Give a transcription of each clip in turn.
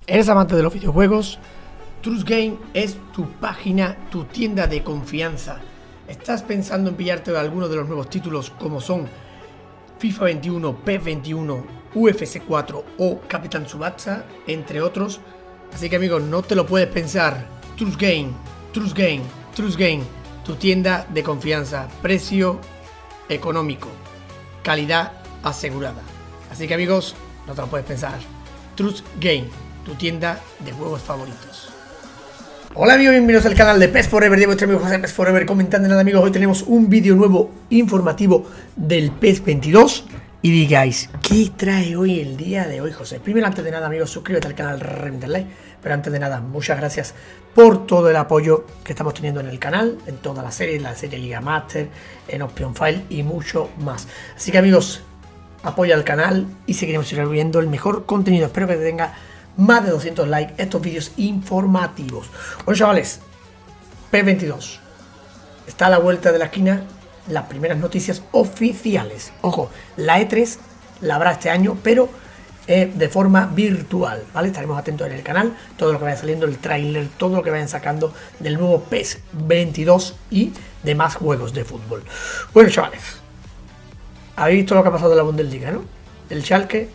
¿Eres amante de los videojuegos? Trust Game es tu página, tu tienda de confianza. ¿Estás pensando en pillarte alguno de los nuevos títulos como son FIFA 21, PES 21, UFC 4 o Capitán Tsubasa, entre otros? Así que amigos, no te lo puedes pensar. Trust Game, Trust Game, Trust Game, tu tienda de confianza. Precio económico, calidad asegurada. Así que amigos, no te lo puedes pensar. Trust Game, tu tienda de juegos favoritos. Hola amigos, bienvenidos al canal de PES Forever, de vuestro amigo José PES Forever, comentando nada amigos. Hoy tenemos un vídeo nuevo informativo del PES 22 y digáis, ¿qué trae hoy el día de hoy José? Primero, antes de nada amigos, suscríbete al canal, revienta el like, pero antes de nada, muchas gracias por todo el apoyo que estamos teniendo en el canal, en toda la serie Liga Master, en Option File y mucho más. Así que amigos, apoya al canal y seguiremos viendo el mejor contenido. Espero que te tenga más de 200 likes estos vídeos informativos. Bueno chavales, PES 22 está a la vuelta de la esquina. Las primeras noticias oficiales, ojo, la E3 la habrá este año, pero de forma virtual, ¿vale? Estaremos atentos en el canal, todo lo que vaya saliendo, el tráiler, todo lo que vayan sacando del nuevo PES 22 y demás juegos de fútbol. Bueno chavales, habéis visto lo que ha pasado en la Bundesliga, ¿no? El Schalke.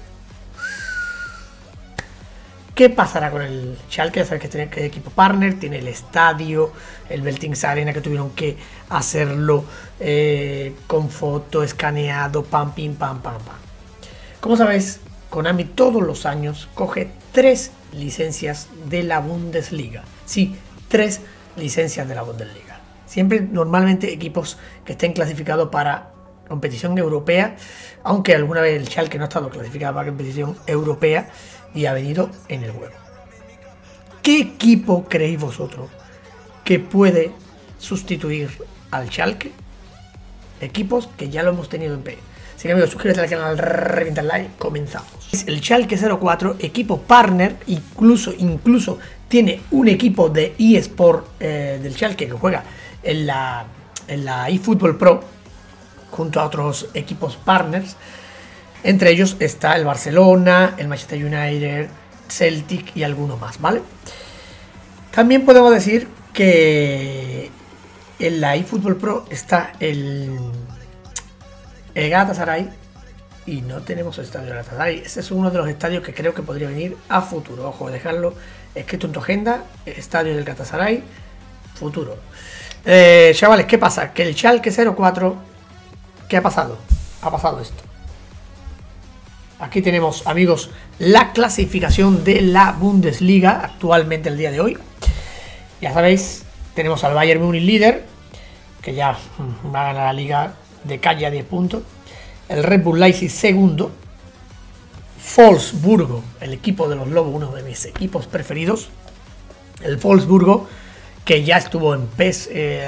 ¿Qué pasará con el Schalke? Ya sabes que tiene que equipo partner, tiene el estadio, el Veltins Arena, que tuvieron que hacerlo con foto, escaneado, pam, pim, pam, pam, pam. Como sabéis, Konami todos los años coge 3 licencias de la Bundesliga. Sí, 3 licencias de la Bundesliga. Siempre, normalmente, equipos que estén clasificados para competición europea, aunque alguna vez el Schalke no ha estado clasificado para competición europea y ha venido en el juego. ¿Qué equipo creéis vosotros que puede sustituir al Schalke? Equipos que ya lo hemos tenido en PES. Así que amigos, suscríbete al canal, revienta el like, comenzamos. El Schalke 04, equipo partner, incluso tiene un equipo de eSport del Schalke que juega en la eFootball Pro junto a otros equipos partners. Entre ellos está el Barcelona, el Manchester United, Celtic y alguno más, ¿vale? También podemos decir que en la eFootball Pro está el Galatasaray y no tenemos el estadio de Galatasaray. Este es uno de los estadios que creo que podría venir a futuro. Ojo, dejarlo escrito en tu agenda, estadio del Galatasaray, futuro. Chavales, ¿qué pasa? Que el Schalke 04, ¿qué ha pasado? Ha pasado esto. Aquí tenemos, amigos, la clasificación de la Bundesliga actualmente el día de hoy. Ya sabéis, tenemos al Bayern Múnich líder, que ya va a ganar la liga de calle a 10 puntos. El Red Bull Leipzig segundo. Wolfsburgo, el equipo de los Lobos, uno de mis equipos preferidos. El Wolfsburgo, que ya estuvo en PES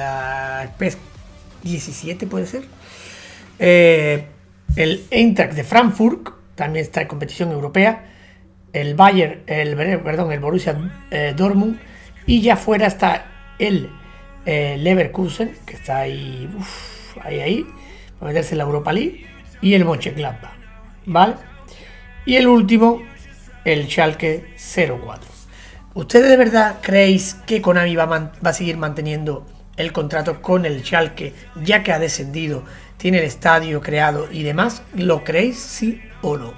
17, puede ser. El Eintracht de Frankfurt también está en competición europea. El el Borussia Dortmund. Y ya fuera está el Leverkusen, que está ahí, ahí, para meterse en la Europa League. Y el Mönchengladbach, ¿vale? Y el último, el Schalke 04. ¿Ustedes de verdad creéis que Konami va a seguir manteniendo el contrato con el Schalke, ya que ha descendido, tiene el estadio creado y demás? ¿Lo creéis, sí o no?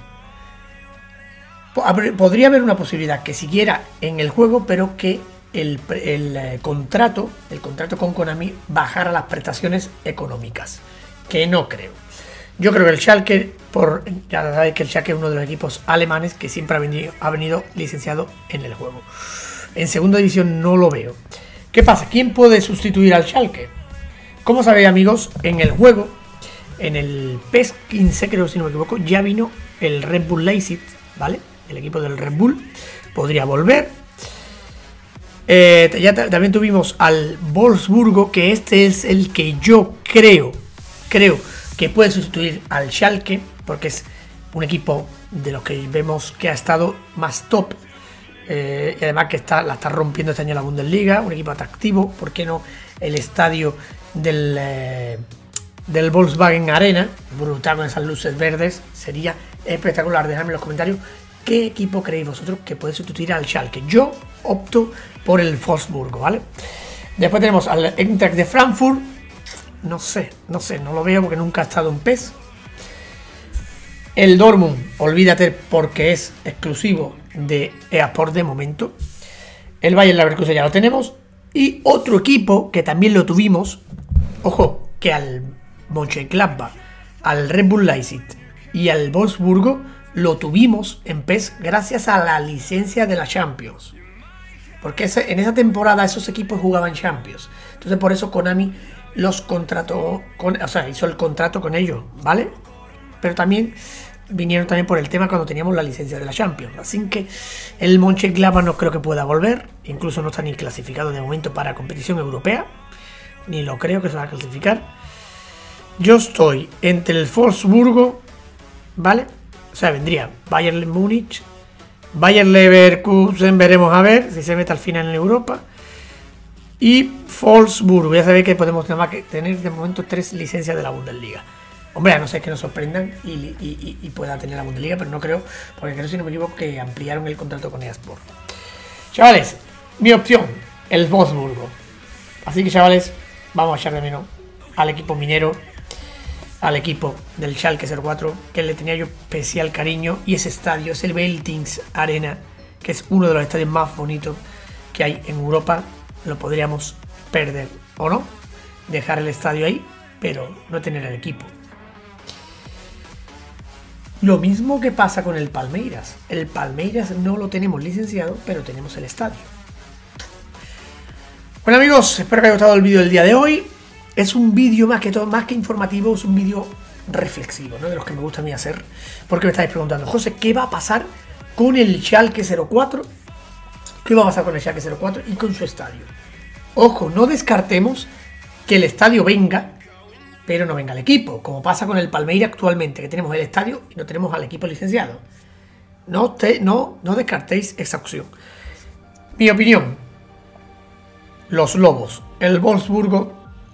Podría haber una posibilidad que siguiera en el juego, pero que el contrato con Konami bajara las prestaciones económicas, que no creo. Yo creo que el Schalke, ya sabéis que el Schalke es uno de los equipos alemanes que siempre ha venido licenciado en el juego. En segunda división no lo veo. ¿Qué pasa? ¿Quién puede sustituir al Schalke? Como sabéis amigos, en el juego, en el PES 15 creo, si no me equivoco, ya vino el Red Bull Leipzig, ¿vale? El equipo del Red Bull podría volver. También tuvimos al Wolfsburgo, que este es el que yo creo que puede sustituir al Schalke, porque es un equipo de los que vemos que ha estado más top. Y además que la está rompiendo este año la Bundesliga, un equipo atractivo. ¿Por qué no el estadio del Volkswagen Arena? Brutal, con esas luces verdes, sería espectacular. Dejadme en los comentarios ¿qué equipo creéis vosotros que puede sustituir al Schalke? Yo opto por el Wolfsburgo, ¿vale? Después tenemos al Eintracht de Frankfurt. No sé, no lo veo porque nunca ha estado en PES. El Dortmund, olvídate porque es exclusivo de EA Sports de momento. El Bayern Leverkusen ya lo tenemos. Y otro equipo que también lo tuvimos, ojo, que al Mönchengladbach, al Red Bull Leipzig y al Wolfsburgo lo tuvimos en PES gracias a la licencia de la Champions. Porque en esa temporada esos equipos jugaban Champions. Entonces por eso Konami los contrató, hizo el contrato con ellos, ¿vale? Pero también vinieron también por el tema cuando teníamos la licencia de la Champions. Así que el Mönchengladbach no creo que pueda volver. Incluso no está ni clasificado de momento para competición europea. Ni lo creo que se va a clasificar. Yo estoy entre el Wolfsburgo, ¿vale? O sea, vendría Bayern Múnich, Bayern Leverkusen, veremos a ver si se mete al final en Europa. Y Wolfsburgo, ya sabéis que podemos nada más que tener de momento 3 licencias de la Bundesliga. Hombre, a no ser que nos sorprendan y pueda tener la Bundesliga, pero no creo, porque creo, si no me equivoco, que ampliaron el contrato con EA Sports. Chavales, mi opción, el Wolfsburgo. Así que, chavales, vamos a echar de menos al equipo minero, al equipo del Schalke 04, que le tenía yo especial cariño. Y ese estadio es el Veltins Arena, que es uno de los estadios más bonitos que hay en Europa. Lo podríamos perder o no, dejar el estadio ahí, pero no tener el equipo. Lo mismo que pasa con el Palmeiras. El Palmeiras no lo tenemos licenciado, pero tenemos el estadio. Bueno, amigos, espero que haya gustado el vídeo del día de hoy. Es un vídeo más que informativo, es un vídeo reflexivo, ¿no? De los que me gusta a mí hacer. Porque me estáis preguntando, José, ¿qué va a pasar con el Schalke 04? ¿Qué va a pasar con el Schalke 04 y con su estadio? Ojo, no descartemos que el estadio venga, pero no venga el equipo, como pasa con el Palmeiras actualmente, que tenemos el estadio y no tenemos al equipo licenciado. No descartéis esa opción. Mi opinión, los Lobos, el Wolfsburgo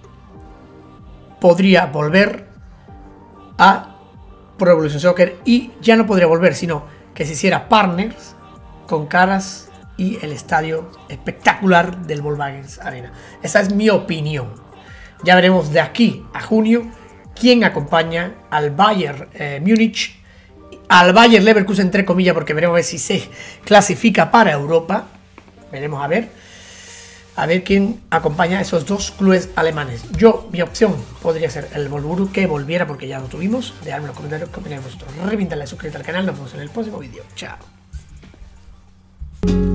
podría volver a Pro Evolution Soccer, y ya no podría volver, sino que se hiciera partners con Caras y el estadio espectacular del Volkswagen Arena. Esa es mi opinión. Ya veremos de aquí a junio quién acompaña al Bayern Múnich, al Bayern Leverkusen, entre comillas, porque veremos a ver si se clasifica para Europa. Veremos a ver quién acompaña a esos dos clubes alemanes. Mi opción podría ser el Wolfsburgo, que volviera, porque ya lo tuvimos. Dejadme en los comentarios qué opináis vosotros. Revientadle, suscríbete al canal. Nos vemos en el próximo vídeo. Chao.